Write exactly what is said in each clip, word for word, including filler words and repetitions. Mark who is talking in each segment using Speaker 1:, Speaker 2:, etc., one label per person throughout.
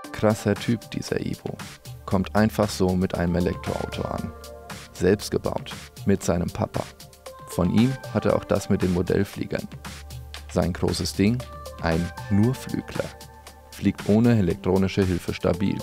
Speaker 1: Krasser Typ, dieser Ivo. Kommt einfach so mit einem Elektroauto an. Selbst gebaut, mit seinem Papa. Von ihm hat er auch das mit den Modellfliegern. Sein großes Ding? Ein Nurflügler. Fliegt ohne elektronische Hilfe stabil.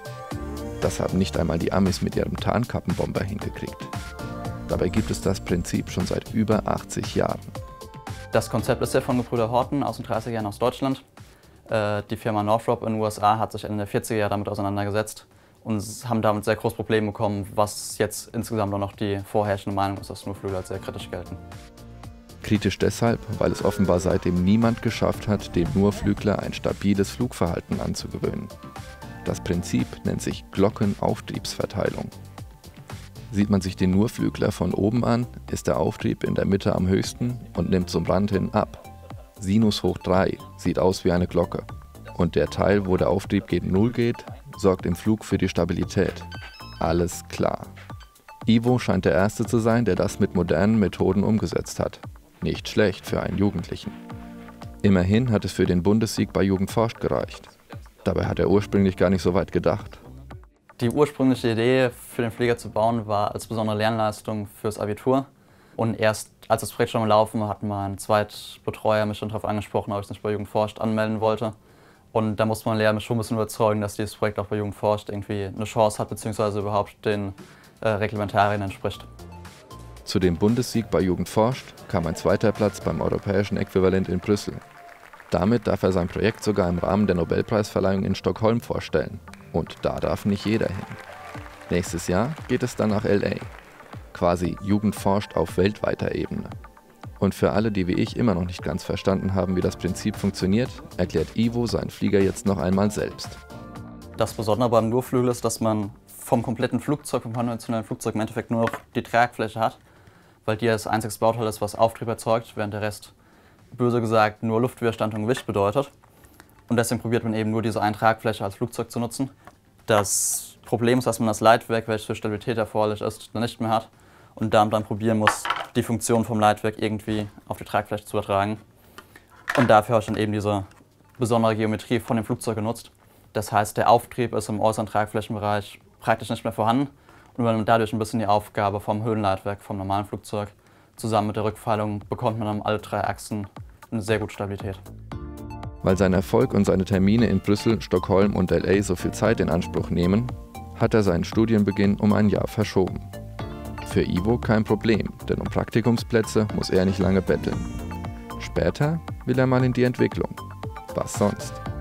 Speaker 1: Das haben nicht einmal die Amis mit ihrem Tarnkappenbomber hingekriegt. Dabei gibt es das Prinzip schon seit über achtzig Jahren.
Speaker 2: Das Konzept ist ja von Gebrüder Horten aus den dreißiger Jahren aus Deutschland. Die Firma Northrop in den U S A hat sich Ende der vierziger Jahre damit auseinandergesetzt und haben damit sehr große Probleme bekommen, was jetzt insgesamt auch noch die vorherrschende Meinung ist, dass Nurflügler als sehr kritisch gelten.
Speaker 1: Kritisch deshalb, weil es offenbar seitdem niemand geschafft hat, dem Nurflügler ein stabiles Flugverhalten anzugewöhnen. Das Prinzip nennt sich Glockenauftriebsverteilung. Sieht man sich den Nurflügler von oben an, ist der Auftrieb in der Mitte am höchsten und nimmt zum Rand hin ab. Sinus hoch drei sieht aus wie eine Glocke. Und der Teil, wo der Auftrieb gegen Null geht, sorgt im Flug für die Stabilität. Alles klar. Ivo scheint der Erste zu sein, der das mit modernen Methoden umgesetzt hat. Nicht schlecht für einen Jugendlichen. Immerhin hat es für den Bundessieg bei Jugend forscht gereicht. Dabei hat er ursprünglich gar nicht so weit gedacht.
Speaker 2: Die ursprüngliche Idee für den Flieger zu bauen war als besondere Lernleistung fürs Abitur. Und erst als das Projekt schon am Laufen war, hat mein Zweitbetreuer mich schon darauf angesprochen, ob ich nicht bei Jugend forscht anmelden wollte. Und da musste man Lehrer mich schon ein bisschen überzeugen, dass dieses Projekt auch bei Jugend forscht irgendwie eine Chance hat, beziehungsweise überhaupt den äh, Reglementarien entspricht.
Speaker 1: Zu dem Bundessieg bei Jugend forscht kam ein zweiter Platz beim europäischen Äquivalent in Brüssel. Damit darf er sein Projekt sogar im Rahmen der Nobelpreisverleihung in Stockholm vorstellen. Und da darf nicht jeder hin. Nächstes Jahr geht es dann nach L A. Quasi Jugend forscht auf weltweiter Ebene. Und für alle, die wie ich immer noch nicht ganz verstanden haben, wie das Prinzip funktioniert, erklärt Ivo seinen Flieger jetzt noch einmal selbst.
Speaker 2: Das Besondere beim Nurflügel ist, dass man vom kompletten Flugzeug, vom konventionellen Flugzeug im Endeffekt nur noch die Tragfläche hat, weil die das einzige Bauteil ist, was Auftrieb erzeugt, während der Rest, böse gesagt, nur Luftwiderstand und Gewicht bedeutet. Und deswegen probiert man eben nur diese eine Tragfläche als Flugzeug zu nutzen. Das Problem ist, dass man das Leitwerk, welches für Stabilität erforderlich ist, dann nicht mehr hat und damit dann probieren muss, die Funktion vom Leitwerk irgendwie auf die Tragfläche zu übertragen. Und dafür habe ich dann eben diese besondere Geometrie von dem Flugzeug genutzt. Das heißt, der Auftrieb ist im äußeren Tragflächenbereich praktisch nicht mehr vorhanden und übernimmt dadurch ein bisschen die Aufgabe vom Höhenleitwerk vom normalen Flugzeug. Zusammen mit der Rückfallung bekommt man dann alle drei Achsen eine sehr gute Stabilität.
Speaker 1: Weil sein Erfolg und seine Termine in Brüssel, Stockholm und L A so viel Zeit in Anspruch nehmen, hat er seinen Studienbeginn um ein Jahr verschoben. Für Ivo kein Problem, denn um Praktikumsplätze muss er nicht lange betteln. Später will er mal in die Entwicklung. Was sonst?